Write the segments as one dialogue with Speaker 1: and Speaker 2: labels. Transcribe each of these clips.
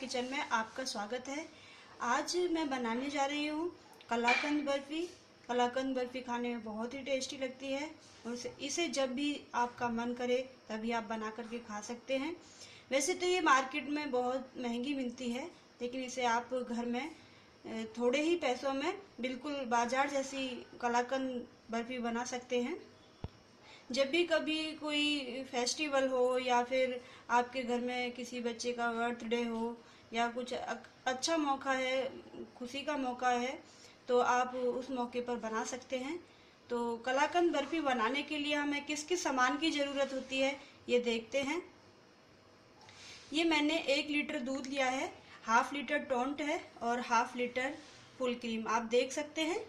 Speaker 1: Kitchen में आपका स्वागत है। आज मैं बनाने जा रही हूँ कलाकंद बर्फ़ी। कलाकंद बर्फ़ी खाने में बहुत ही टेस्टी लगती है और इसे जब भी आपका मन करे तभी आप बना करके खा सकते हैं। वैसे तो ये मार्केट में बहुत महंगी मिलती है, लेकिन इसे आप घर में थोड़े ही पैसों में बिल्कुल बाजार जैसी कलाकंद बर्फ़ी बना सकते हैं। जब भी कभी कोई फेस्टिवल हो या फिर आपके घर में किसी बच्चे का बर्थडे हो या कुछ अच्छा मौका है, खुशी का मौका है, तो आप उस मौके पर बना सकते हैं। तो कलाकंद बर्फ़ी बनाने के लिए हमें किस किस सामान की ज़रूरत होती है ये देखते हैं। ये मैंने 1 लीटर दूध लिया है, हाफ लीटर टोंट है और हाफ लीटर फुल क्रीम। आप देख सकते हैं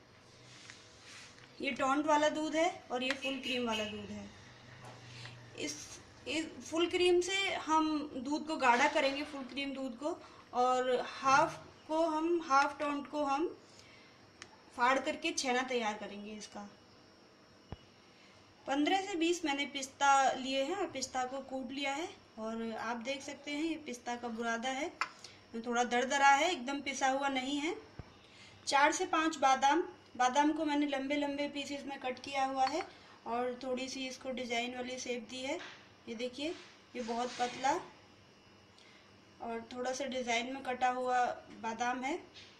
Speaker 1: ये टोंट वाला दूध है और ये फुल क्रीम वाला दूध है। इस फुल क्रीम से हम दूध को गाढ़ा करेंगे, फुल क्रीम दूध को, और हाफ टोंट को हम फाड़ करके छेना तैयार करेंगे। इसका 15 से 20 मैंने पिस्ता लिए हैं और पिस्ता को कूट लिया है और आप देख सकते हैं ये पिस्ता का बुरादा है, थोड़ा दरदरा है, एकदम पिसा हुआ नहीं है। 4 से 5 बादाम को मैंने लंबे लंबे पीसेस में कट किया हुआ है और थोड़ी सी इसको डिजाइन वाली शेप दी है। ये देखिए, ये बहुत पतला और थोड़ा सा डिजाइन में कटा हुआ बादाम है।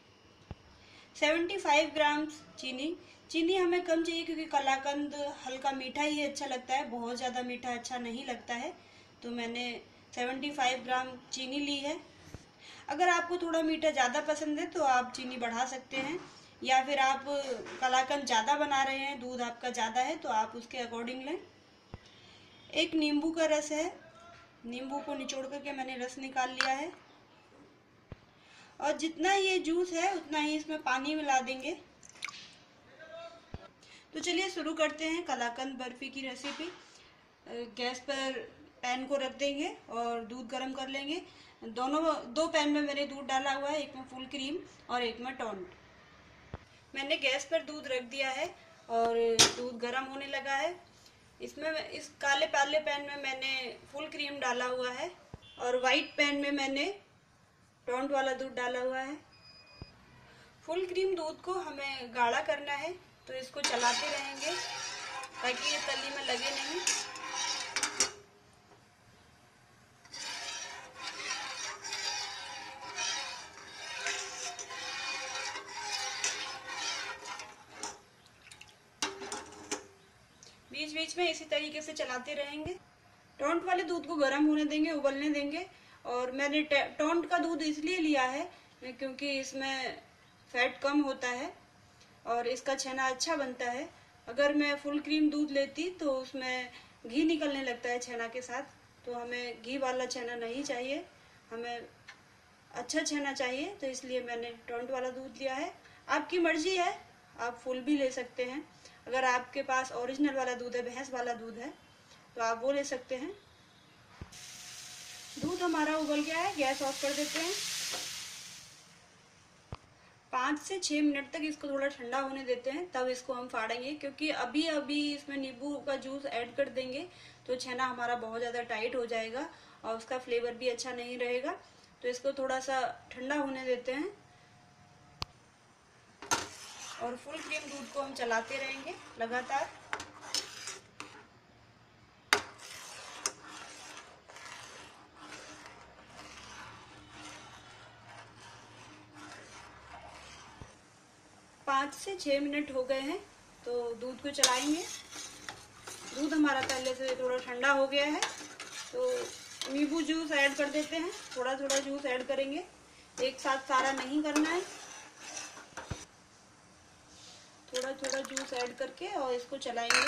Speaker 1: 75 ग्राम चीनी हमें कम चाहिए क्योंकि कलाकंद हल्का मीठा ही अच्छा लगता है, बहुत ज़्यादा मीठा अच्छा नहीं लगता है। तो मैंने 75 ग्राम चीनी ली है। अगर आपको थोड़ा मीठा ज़्यादा पसंद है तो आप चीनी बढ़ा सकते हैं, या फिर आप कलाकंद ज़्यादा बना रहे हैं, दूध आपका ज़्यादा है तो आप उसके अकॉर्डिंग लें। एक नींबू का रस है, नींबू को निचोड़ करके मैंने रस निकाल लिया है और जितना ये जूस है उतना ही इसमें पानी मिला देंगे। तो चलिए शुरू करते हैं कलाकंद बर्फ़ी की रेसिपी। गैस पर पैन को रख देंगे और दूध गर्म कर लेंगे। दो पैन में मैंने दूध डाला हुआ है, एक में फुल क्रीम और एक में टोंट। मैंने गैस पर दूध रख दिया है और दूध गर्म होने लगा है। इसमें इस काले पाले पैन में मैंने फुल क्रीम डाला हुआ है और वाइट पैन में मैंने टोंट वाला दूध डाला हुआ है। फुल क्रीम दूध को हमें गाढ़ा करना है, तो इसको चलाते रहेंगे ताकि ये तली में लगे नहीं। बीच बीच में इसी तरीके से चलाते रहेंगे। टोंट वाले दूध को गर्म होने देंगे, उबलने देंगे। और मैंने टोंट का दूध इसलिए लिया है क्योंकि इसमें फैट कम होता है और इसका छेना अच्छा बनता है। अगर मैं फुल क्रीम दूध लेती तो उसमें घी निकलने लगता है छेना के साथ, तो हमें घी वाला छेना नहीं चाहिए, हमें अच्छा छेना चाहिए। तो इसलिए मैंने टोंट वाला दूध लिया है। आपकी मर्जी है, आप फुल भी ले सकते हैं। अगर आपके पास ओरिजिनल वाला दूध है, भैंस वाला दूध है, तो आप वो ले सकते हैं। दूध हमारा उबल गया है, गैस ऑफ कर देते हैं। 5 से 6 मिनट तक इसको थोड़ा ठंडा होने देते हैं, तब इसको हम फाड़ेंगे, क्योंकि अभी अभी इसमें नींबू का जूस ऐड कर देंगे तो छेना हमारा बहुत ज़्यादा टाइट हो जाएगा और उसका फ्लेवर भी अच्छा नहीं रहेगा। तो इसको थोड़ा सा ठंडा होने देते हैं और फुल क्रीम दूध को हम चलाते रहेंगे लगातार। पाँच से 6 मिनट हो गए हैं, तो दूध को चलाएंगे। दूध हमारा पहले से थोड़ा ठंडा हो गया है, तो नींबू जूस ऐड कर देते हैं। थोड़ा थोड़ा जूस ऐड करेंगे, एक साथ सारा नहीं करना है। थोड़ा थोड़ा जूस ऐड करके और इसको चलाएंगे।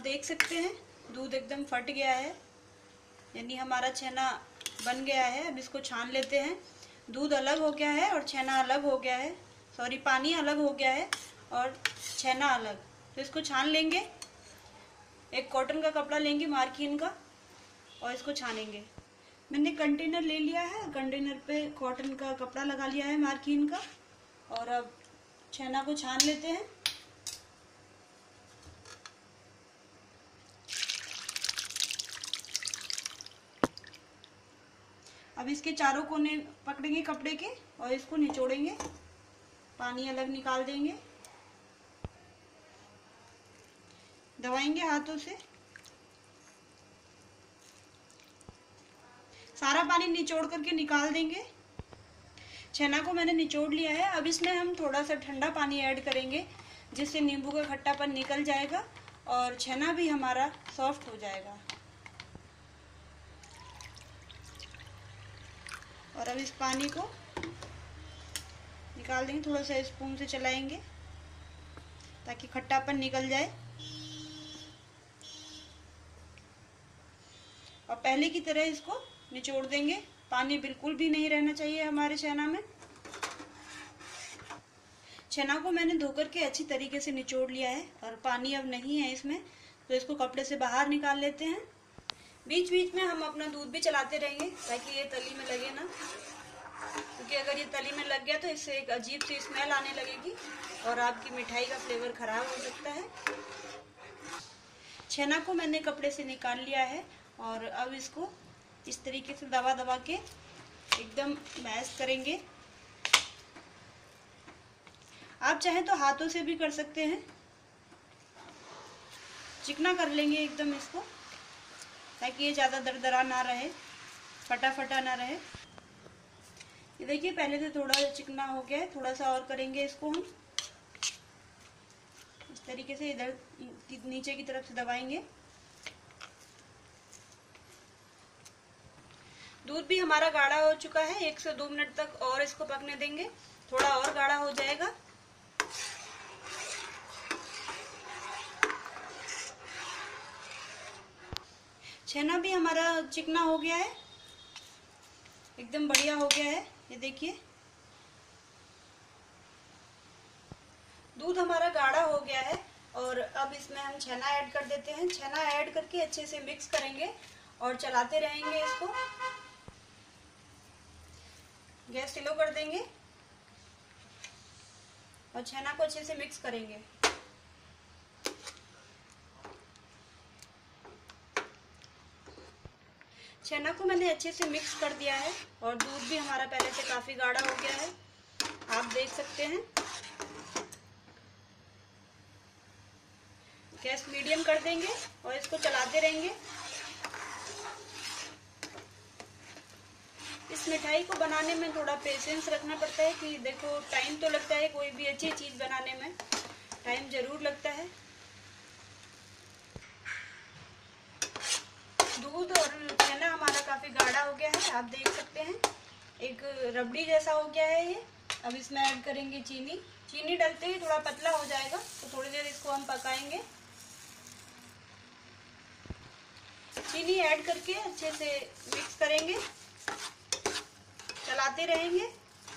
Speaker 1: देख सकते हैं दूध एकदम फट गया है, यानी हमारा छेना बन गया है। अब इसको छान लेते हैं। दूध अलग हो गया है और छेना अलग हो गया है, सॉरी पानी अलग हो गया है और छेना अलग। तो इसको छान लेंगे। एक कॉटन का कपड़ा लेंगे मार्किन का और इसको छानेंगे। मैंने कंटेनर ले लिया है, कंटेनर पे कॉटन का कपड़ा लगा लिया है मार्किन का, और अब छेना को छान लेते हैं। अब इसके चारों कोने पकड़ेंगे कपड़े के और इसको निचोड़ेंगे, पानी अलग निकाल देंगे, दबाएंगे हाथों से। सारा पानी निचोड़ करके निकाल देंगे। छेना को मैंने निचोड़ लिया है। अब इसमें हम थोड़ा सा ठंडा पानी ऐड करेंगे, जिससे नींबू का खट्टापन निकल जाएगा और छेना भी हमारा सॉफ्ट हो जाएगा। और अब इस पानी को निकाल देंगे, थोड़ा सा स्पून से चलाएंगे ताकि खट्टापन निकल जाए। और पहले की तरह इसको निचोड़ देंगे। पानी बिल्कुल भी नहीं रहना चाहिए हमारे छेना में। छेना को मैंने धोकर के अच्छी तरीके से निचोड़ लिया है और पानी अब नहीं है इसमें, तो इसको कपड़े से बाहर निकाल लेते हैं। बीच बीच में हम अपना दूध भी चलाते रहेंगे ताकि ये तली में लगे ना, क्योंकि अगर ये तली में लग गया तो इससे एक अजीब सी स्मेल आने लगेगी और आपकी मिठाई का फ्लेवर खराब हो सकता है। छेना को मैंने कपड़े से निकाल लिया है और अब इसको इस तरीके से दबा दबा के एकदम मैश करेंगे। आप चाहे तो हाथों से भी कर सकते हैं। चिकना कर लेंगे एकदम इसको, ताकि ये ज़्यादा दरदरा ना रहे, फटा फटा ना रहे। ये देखिए पहले से थोड़ा चिकना हो गया है, थोड़ा सा और करेंगे इसको हम। इस तरीके से इधर नीचे की तरफ से दबाएंगे। दूध भी हमारा गाढ़ा हो चुका है। 1 से 2 मिनट तक और इसको पकने देंगे, थोड़ा और गाढ़ा हो जाएगा। छेना भी हमारा चिकना हो गया है, एकदम बढ़िया हो गया है। ये देखिए दूध हमारा गाढ़ा हो गया है और अब इसमें हम छेना ऐड कर देते हैं। छेना ऐड करके अच्छे से मिक्स करेंगे और चलाते रहेंगे इसको। गैस स्लो कर देंगे और छेना को अच्छे से मिक्स करेंगे। छेना को मैंने अच्छे से मिक्स कर दिया है और दूध भी हमारा पहले से काफी गाढ़ा हो गया है, आप देख सकते हैं। गैस मीडियम कर देंगे और इसको चलाते रहेंगे। इस मिठाई को बनाने में थोड़ा पेशेंस रखना पड़ता है कि देखो टाइम तो लगता है, कोई भी अच्छी चीज बनाने में टाइम जरूर लगता है। दूध और छेना हमारा काफी गाढ़ा हो गया है, आप देख सकते हैं एक रबड़ी जैसा हो गया है ये। अब इसमें ऐड करेंगे चीनी। चीनी डालते ही थोड़ा पतला हो जाएगा, तो थोड़ी देर इसको हम पकाएंगे। चीनी ऐड करके अच्छे से मिक्स करेंगे, चलाते रहेंगे।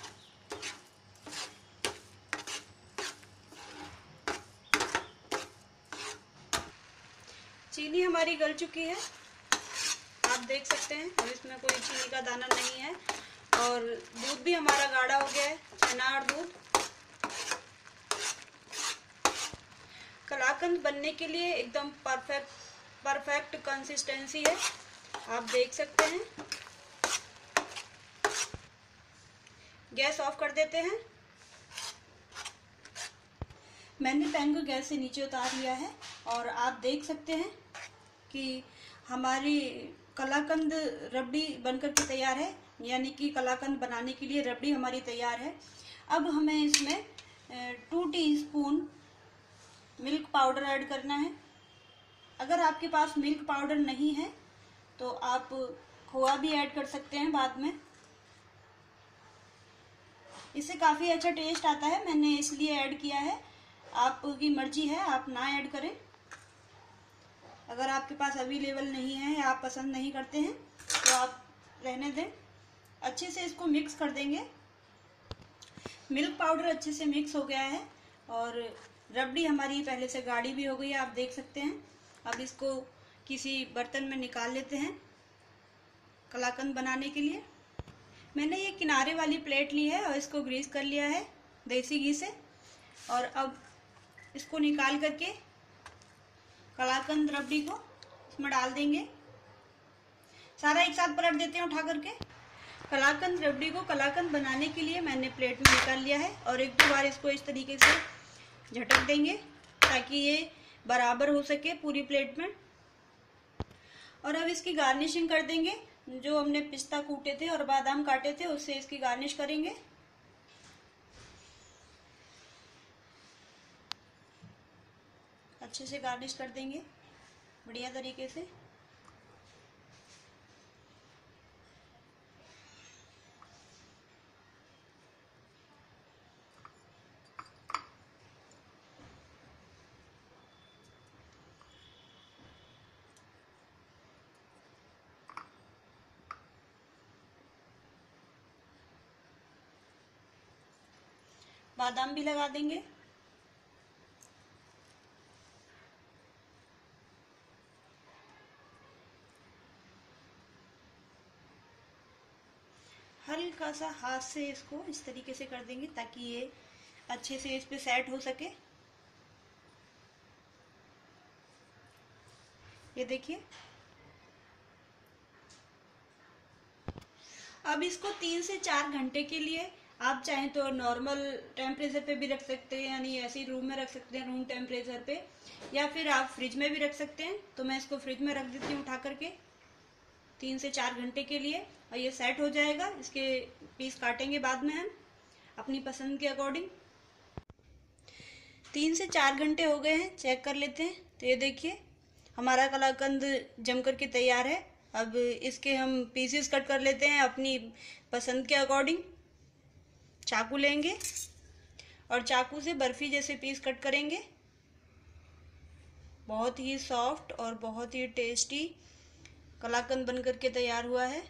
Speaker 1: चीनी हमारी गल चुकी है, आप देख सकते हैं। अब इसमें कोई चीनी का दाना नहीं है और दूध भी हमारा गाढ़ा हो गया है, छेना और दूध। कलाकंद बनने के लिए एकदम परफेक्ट कंसिस्टेंसी है, आप देख सकते हैं। गैस ऑफ कर देते हैं। मैंने पैन को गैस से नीचे उतार लिया है और आप देख सकते हैं कि हमारी कलाकंद रबड़ी बनकर के तैयार है, यानी कि कलाकंद बनाने के लिए रबड़ी हमारी तैयार है। अब हमें इसमें 2 टीस्पून मिल्क पाउडर ऐड करना है। अगर आपके पास मिल्क पाउडर नहीं है तो आप खोआ भी ऐड कर सकते हैं बाद में, इससे काफ़ी अच्छा टेस्ट आता है। मैंने इसलिए ऐड किया है, आपकी मर्जी है, आप ना ऐड करें। अगर आपके पास अवेलेबल नहीं है या आप पसंद नहीं करते हैं तो आप रहने दें। अच्छे से इसको मिक्स कर देंगे। मिल्क पाउडर अच्छे से मिक्स हो गया है और रबड़ी हमारी पहले से गाढ़ी भी हो गई है, आप देख सकते हैं। अब इसको किसी बर्तन में निकाल लेते हैं कलाकंद बनाने के लिए। मैंने ये किनारे वाली प्लेट ली है और इसको ग्रीस कर लिया है देसी घी से। और अब इसको निकाल करके कलाकंद रबड़ी को इसमें डाल देंगे। सारा एक साथ पलट देते हैं उठा करके। कलाकंद रबड़ी को कलाकंद बनाने के लिए मैंने प्लेट में निकाल लिया है और एक दो बार इसको इस तरीके से झटक देंगे ताकि ये बराबर हो सके पूरी प्लेट में। और अब इसकी गार्निशिंग कर देंगे। जो हमने पिस्ता कूटे थे और बादाम काटे थे उससे इसकी गार्निश करेंगे। अच्छे से गार्निश कर देंगे बढ़िया तरीके से। बादाम भी लगा देंगे। हल्का सा हाथ से इसको इस तरीके से कर देंगे ताकि ये अच्छे से इस पे सेट हो सके। ये देखिए। अब इसको 3 से 4 घंटे के लिए आप चाहें तो नॉर्मल टेम्परेचर पे भी रख सकते हैं, यानी ऐसे रूम में रख सकते हैं रूम टेम्परेचर पे, या फिर आप फ्रिज में भी रख सकते हैं। तो मैं इसको फ्रिज में रख देती हूँ उठा करके 3 से 4 घंटे के लिए और ये सेट हो जाएगा। इसके पीस काटेंगे बाद में हम अपनी पसंद के अकॉर्डिंग। 3 से 4 घंटे हो गए हैं, चेक कर लेते हैं। तो ये देखिए हमारा कलाकंद जम करके तैयार है। अब इसके हम पीसेस कट कर लेते हैं अपनी पसंद के अकॉर्डिंग। चाकू लेंगे और चाकू से बर्फी जैसे पीस कट करेंगे। बहुत ही सॉफ्ट और बहुत ही टेस्टी कलाकंद बनकर के तैयार हुआ है।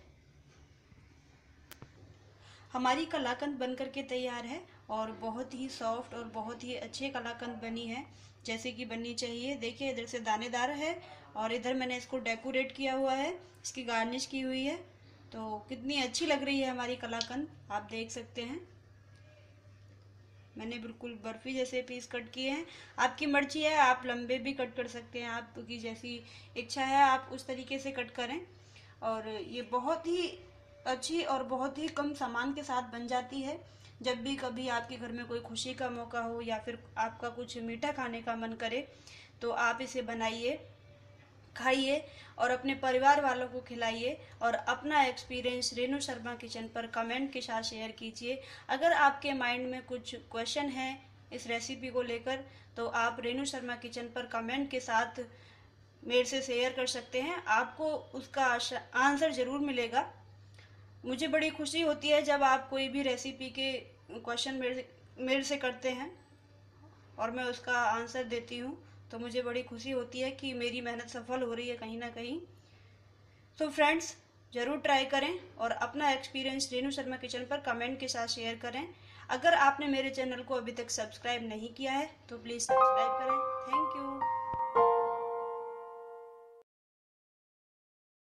Speaker 1: हमारी कलाकंद बनकर के तैयार है और बहुत ही सॉफ्ट और बहुत ही अच्छे कलाकंद बनी है जैसे कि बननी चाहिए। देखिए इधर से दानेदार है और इधर मैंने इसको डेकोरेट किया हुआ है, इसकी गार्निश की हुई है। तो कितनी अच्छी लग रही है हमारी कलाकंद, आप देख सकते हैं। मैंने बिल्कुल बर्फी जैसे पीस कट किए हैं। आपकी मर्जी है, आप लंबे भी कट कर सकते हैं, आपकी जैसी इच्छा है आप उस तरीके से कट करें। और ये बहुत ही अच्छी और बहुत ही कम सामान के साथ बन जाती है। जब भी कभी आपके घर में कोई खुशी का मौका हो या फिर आपका कुछ मीठा खाने का मन करे तो आप इसे बनाइए, खाइए और अपने परिवार वालों को खिलाइए और अपना एक्सपीरियंस रेणु शर्मा किचन पर कमेंट के साथ शेयर कीजिए। अगर आपके माइंड में कुछ क्वेश्चन है इस रेसिपी को लेकर तो आप रेणु शर्मा किचन पर कमेंट के साथ मेरे से शेयर कर सकते हैं, आपको उसका आंसर ज़रूर मिलेगा। मुझे बड़ी खुशी होती है जब आप कोई भी रेसिपी के क्वेश्चन मेरे से करते हैं और मैं उसका आंसर देती हूँ, तो मुझे बड़ी खुशी होती है कि मेरी मेहनत सफल हो रही है कहीं ना कहीं। तो फ्रेंड्स ज़रूर ट्राई करें और अपना एक्सपीरियंस रेणु शर्मा किचन पर कमेंट के साथ शेयर करें। अगर आपने मेरे चैनल को अभी तक सब्सक्राइब नहीं किया है तो प्लीज़ सब्सक्राइब करें। Thank you.